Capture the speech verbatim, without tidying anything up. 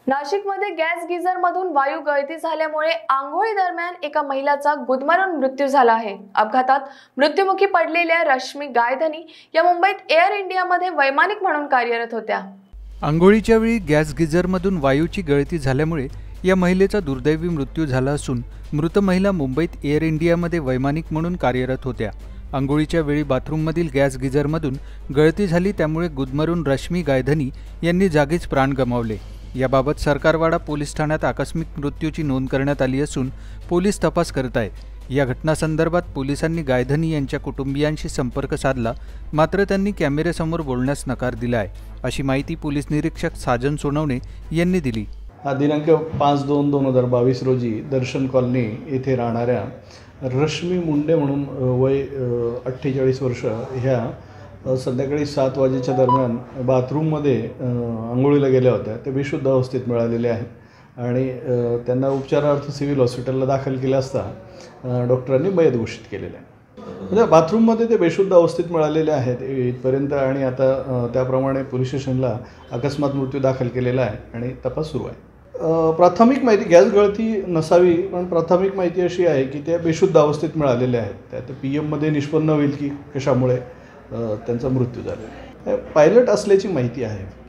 नाशिकमध्ये गॅस गिझरमधून वायू गळती झाल्यामुळे आंघोळी दरम्यान एका महिलेचा गुदमरून मृत्यू झाला आहे। अपघातात मृत्युमुखी पडलेल्या रश्मी गायधनी या मुंबईत एअर इंडियामध्ये वैमानिक म्हणून कार्यरत होत्या। आंघोळीच्या वेळी गॅस गिझरमधून वायूची गळती झाल्यामुळे या महिलेचा दुर्दैवी मृत्यू झाला असून मृत महिला मुंबईत एअर इंडियामध्ये वैमानिक म्हणून कार्यरत होत्या। आंघोळीच्या वेळी बाथरूममधील गॅस गिझरमधून गळती झाली, त्यामुळे गुदमरून रश्मी गायधनी यांनी जागीच प्राण गमावले। याबाबत सरकारवाडा पोलीस ठाण्यात आकस्मिक मृत्यूची नोंद करण्यात आली असून पोलीस तपास करत आहेत। या घटनासंदर्भात पोलिसांनी गायधनी यांच्या कुटुंबियांशी संपर्क साधला, मात्र त्यांनी कॅमेऱ्यासमोर बोलण्यास नकार दिला आहे, अशी माहिती पोलीस निरीक्षक साजन सोनवणे यांनी दिली। हा दिनांक पाच दोन दोन हजार बावीस रोजी दर्शन कॉलनी येथे राहणाऱ्या रश्मी मुंडे म्हणून वय अठ्ठेचाळीस वर्ष ह्या संध्याकाळी सात वाजेच्या दरम्यान बाथरूममध्ये आंघोळीला गेल्या होत्या। ते बेशुद्ध अवस्थेत मिळालेले आहेत आणि त्यांना उपचारार्थ सिव्हिल हॉस्पिटलला दाखल केले असता डॉक्टरांनी मयत घोषित केलेले आहे। म्हणजे बाथरूममध्ये ते बेशुद्ध अवस्थेत मिळालेले आहेत इथपर्यंत आणि आता त्याप्रमाणे पोलीस स्टेशनला अकस्मात मृत्यू दाखल केलेला आहे आणि तपास सुरू आहे। प्राथमिक माहिती गॅस गळती नसावी, पण प्राथमिक माहिती अशी आहे की त्या बेशुद्ध अवस्थेत मिळालेल्या आहेत। त्यात पी एममध्ये निष्पन्न होईल की कशामुळे त्यांचा मृत्यू झाला। पायलट असल्याची माहिती आहे।